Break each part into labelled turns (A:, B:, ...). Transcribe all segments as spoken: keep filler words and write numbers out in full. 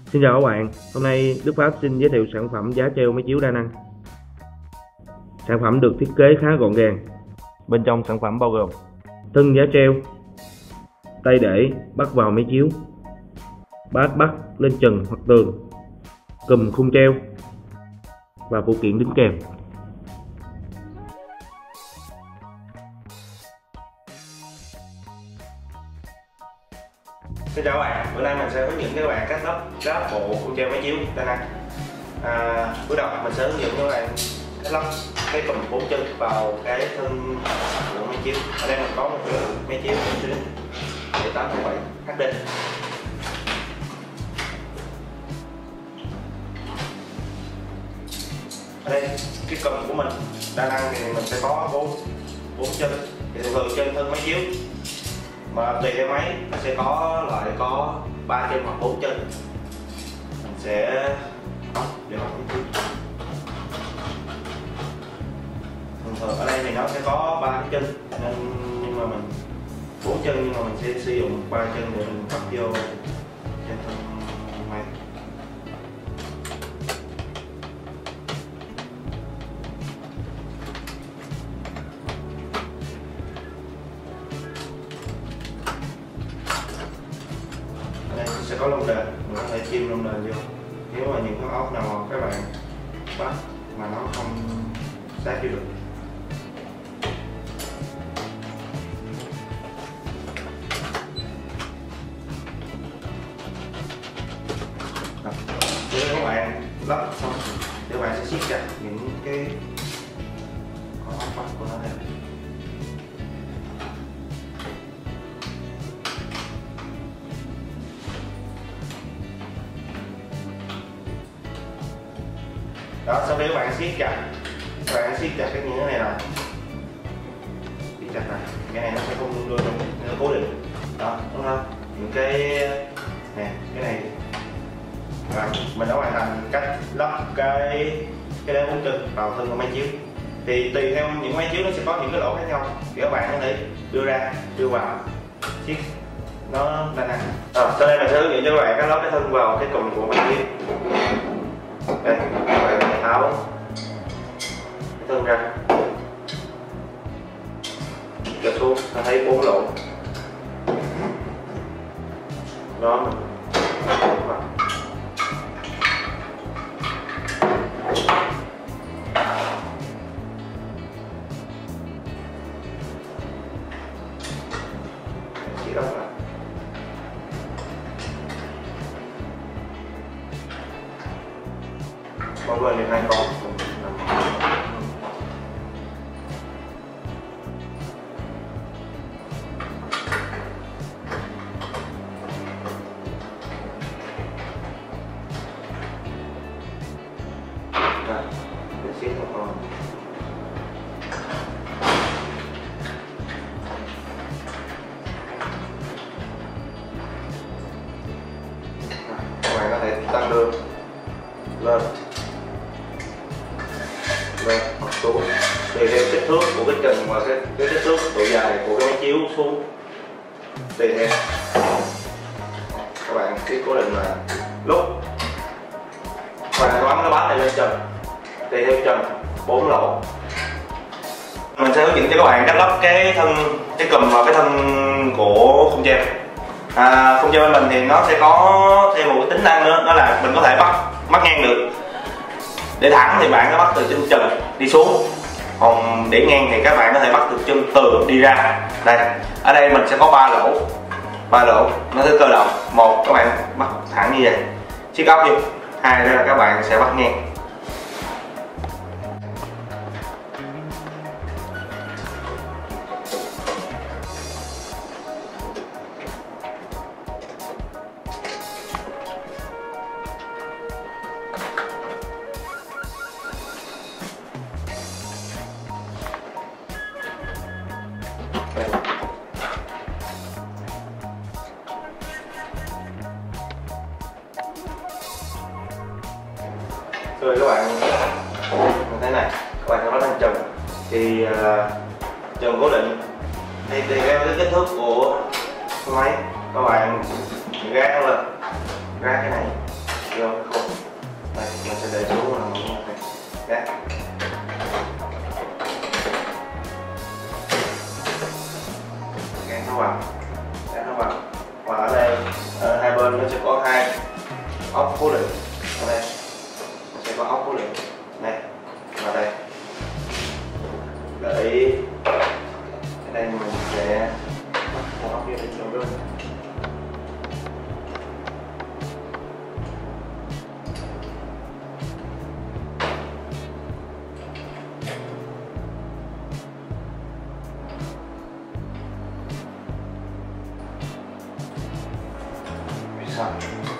A: Xin chào các bạn, hôm nay Đức Pháp xin giới thiệu sản phẩm giá treo máy chiếu đa năng. Sản phẩm được thiết kế khá gọn gàng. Bên trong sản phẩm bao gồm thân giá treo, tay để bắt vào máy chiếu, bát bắt lên trần hoặc tường, cùm khung treo và phụ kiện đính kèm. Xin chào các bạn, bữa nay mình sẽ hướng dẫn các bạn cách lắp ráp bộ khung treo máy chiếu đa năng. À, bước đầu mình sẽ hướng dẫn các bạn cách lắp cái cùm bốn chân vào cái thân của máy chiếu. Ở đây mình có một cái máy chiếu để tám mươi bảy H D. Ở đây cái cùm của mình đa năng thì mình sẽ có bốn bốn chân, thì thường thường trên thân máy chiếu mà tùy theo máy nó sẽ có loại có ba chân hoặc bốn chân. Mình sẽ để bắt thường thường ở đây thì nó sẽ có ba cái chân nên nhưng mà mình bốn chân nhưng mà mình sẽ sử dụng ba chân để mình bắt vô trên thân máy. Sẽ có lông đền, mình có thể chim lông đền vô. Nếu mà những con ốc nào mà các bạn bắt mà nó không sát vô được. Nếu các bạn lắp xong thì các bạn sẽ siết chặt những cái con ốc bắt của nó này. Đó, sau khi các bạn siết chặt, các bạn siết chặt cái những cái này là siết chặt này, cái này nó sẽ không luôn luôn nó cố định, đó đúng không? Những cái nè, cái này và mình đã hoàn thành cách lắp cái cái đế bốn chân vào thân của máy chiếu. Thì tùy theo những máy chiếu nó sẽ có những cái lỗ khác nhau, thì các bạn có thể đưa ra, đưa vào, siết nó đa năng. À, sau đây mình sẽ hướng dẫn cho các bạn cách lắp cái thân vào cái cùm của máy chiếu. Đây, các bạn tháo cái thân ra, giật xuống, ta thấy bốn lỗ. Đó, mình vào. Chỉ đóng lại. Con bên thì hai con. Rồi, để siết một con. Các bạn có thể tăng đường lên lên hoặc xuống tùy theo kích thước của cái trần và cái, cái kích thước độ dài của cái máy chiếu xuống tùy theo. Các bạn cứ cố định là lúc các bạn bấm cái bát này lên trần tùy theo trần bốn lỗ. Mình sẽ hướng dẫn cho các bạn cách lắp cái thân cái cùm vào cái thân của khung treo. À, khung treo bên mình thì nó sẽ có thêm một cái tính năng nữa, đó là mình có thể bắt bắt ngang được. Để thẳng thì bạn nó bắt từ trên trần đi xuống, còn để ngang thì các bạn có thể bắt từ chân tường đi ra. Đây, ở đây mình sẽ có ba lỗ, ba lỗ nó sẽ cơ động. Một, các bạn bắt thẳng như vậy, siết ốc vô. Hai là các bạn sẽ bắt ngang. Rồi các bạn như thế này, các bạn sẽ bắt lên trần thì uh, trần cố định thì tùy theo cái kích thước của máy các bạn gác nó lên, gác cái này vô không. Đây mình sẽ để xuống là mình này. Đấy. Gắn nó vào, gắn nó vào. Và ở đây ở hai bên nó sẽ có hai ốc cố định. Ở đây nó sẽ có ốc cố định này và đây. Để ý ở đây mình sẽ bắt con ốc vô để cho luôn. Xong.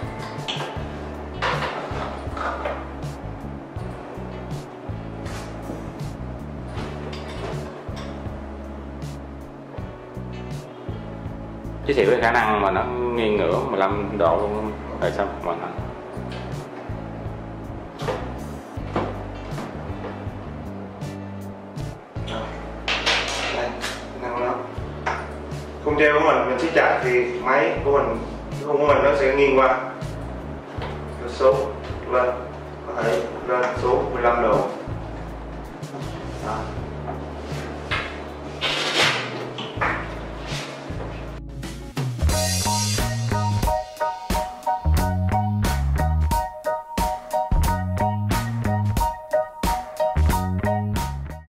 B: Giới thiệu cái khả năng mà nó nghiêng ngửa mười lăm độ luôn rồi sao mà nó
A: đây năng lắm. Khung treo của mình mình siết chặt thì máy của mình cái khung của mình nó sẽ nghiêng qua nó xuống lên, có thể lên xuống mười lăm độ. Đó.